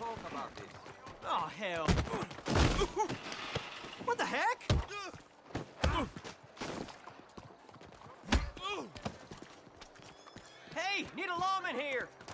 talk about this. Oh, hell. What the heck? Hey, need a lawman here.